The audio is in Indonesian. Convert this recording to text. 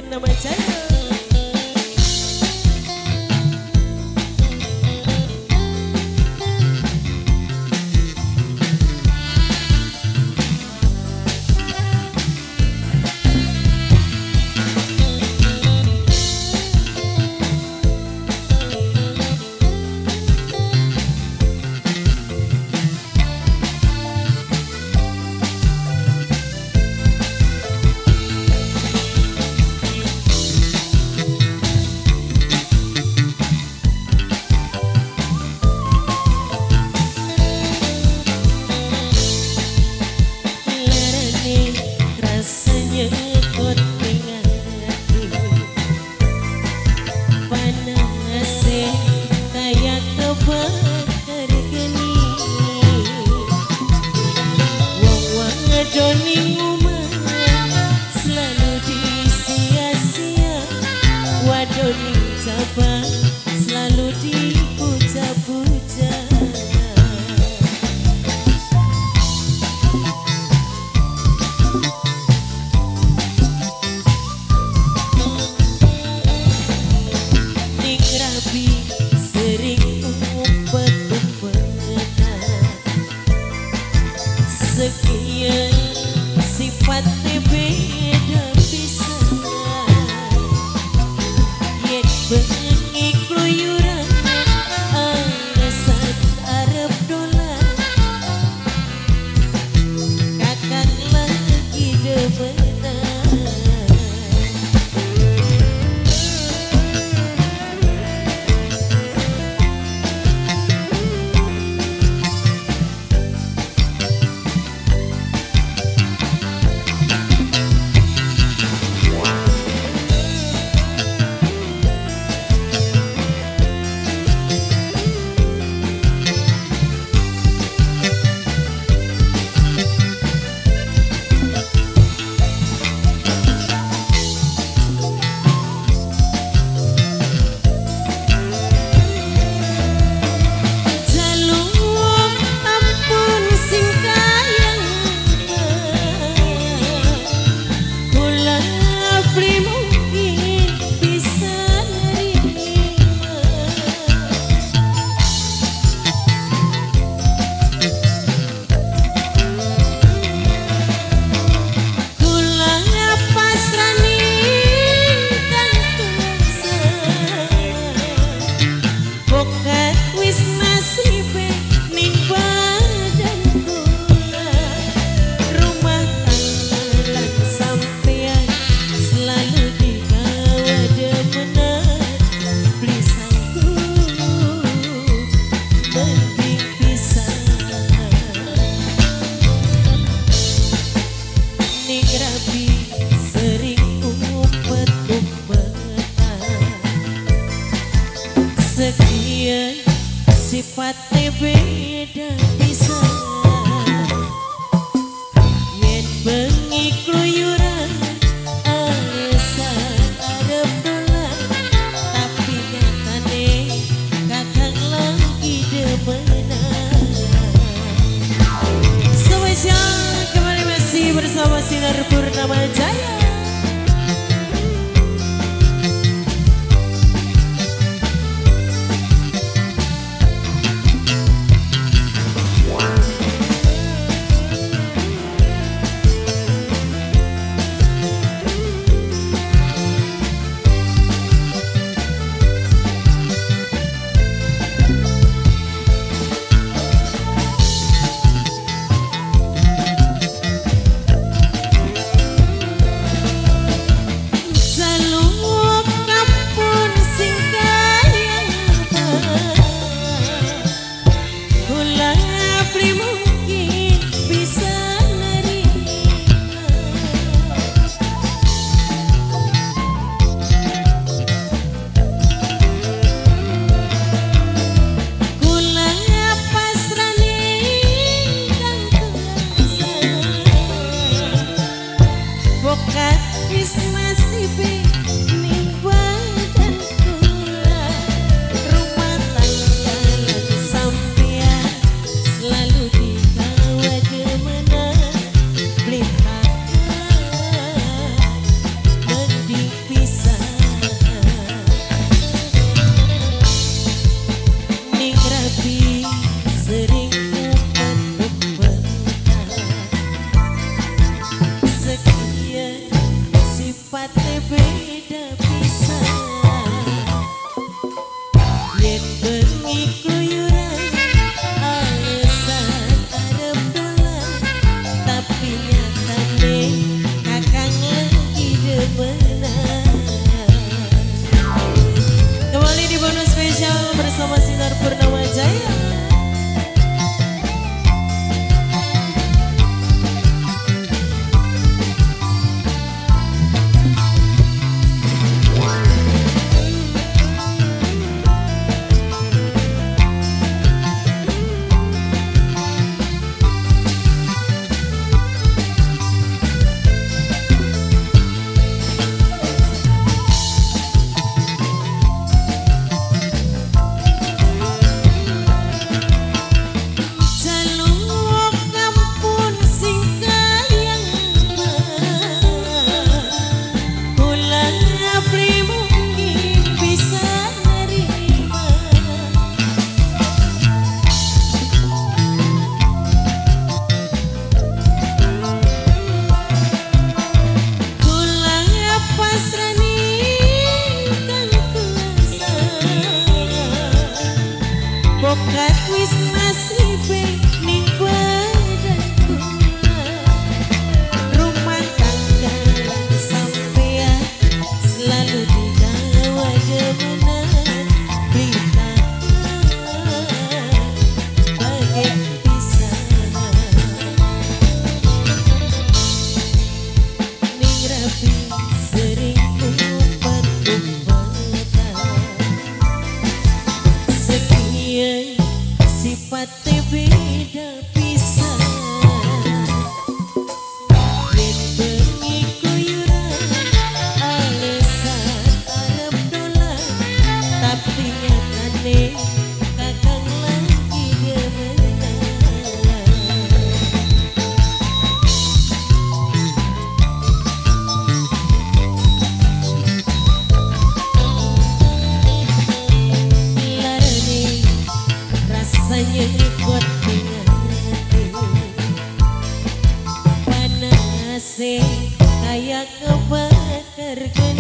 Purnama Jaya. Selalu dipuja-puja. Ning rabi sering umpet-umpetan, sekian sifatnya beda pisan. Yen bengi kluyuran alasan arep dolan, kakang lagi demenan. Sekian sifatnya beda pisan. Yen bengi kluyuran alasan arep dolan, tapi nyatane kakang lagi demenan. Spesial kembali masih bersama Sinar Purnama Jaya. beda pisan. Yen bengi kluyuran alasan arep dolan, tapi nyatane kakang lagi demenan. Kembali di bonus spesial bersama Sinar Purnama Jaya. Bokat wis nasibe ning badanku, rumah tangga sampean selalu digawa demenan. Berita bagai pisan ning rapi sering sifatnya beda pisan. Yen bengi kluyuran alasan arep dolan, tapi nyatane kakang lagi demenan. Rasanya ikut dengan panasnya kayak kebakar.